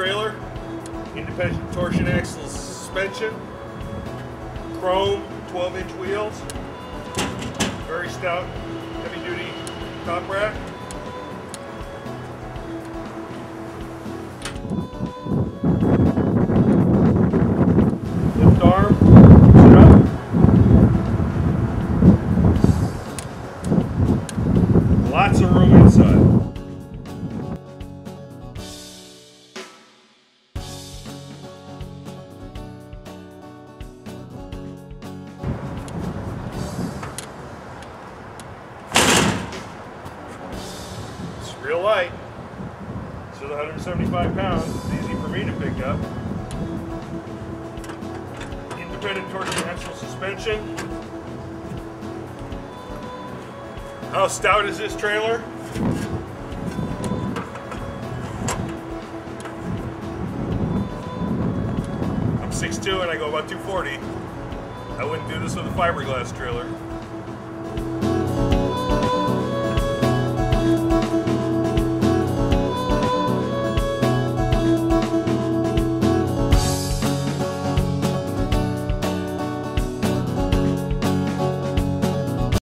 trailer, independent torsion axle suspension, chrome 12-inch wheels, very stout heavy-duty top rack. Lift arm, sit up. Lots of room inside. It's real light. It's 175 pounds. It's easy for me to pick up. Independent torsion axle suspension. How stout is this trailer? I'm 6'2" and I go about 240. I wouldn't do this with a fiberglass trailer.